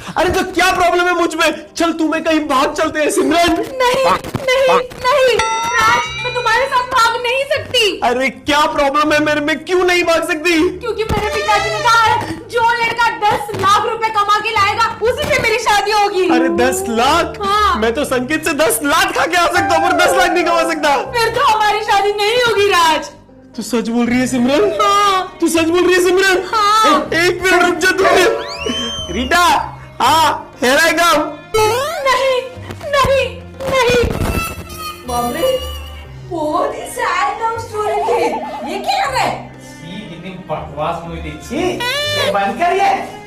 अरे तो क्या प्रॉब्लम है मुझ में? चल तू मैं कहीं भाग चलते हैं सिमरन। नहीं नहीं नहीं राज, मैं तुम्हारे साथ भाग नहीं सकती। अरे क्या प्रॉब्लम है मेरे में, क्यों नहीं भाग सकती? क्योंकि मेरे पिताजी ने कहा है जो लड़का 10 लाख रुपए कमा के लाएगा उसी से मेरी शादी होगी। अरे 10 लाख? हाँ। मैं तो संकेत से 10 लाख खा के आ सकता हूँ पर 10 लाख नहीं कमा सकता। फिर तो हमारी शादी नहीं होगी राज। तू सच बोल रही है सिमरन? हाँ। तू सच बोल रही है सिमरन? हाँ। एक मिनट रुक जा तू। रीटा, हाँ here I come। नहीं नहीं नहीं। बाप रे, बहुत ही सैड लव स्टोरी थी। ये क्या कर रहा है? कितनी बकवास मूवी थी। बंद कर ये।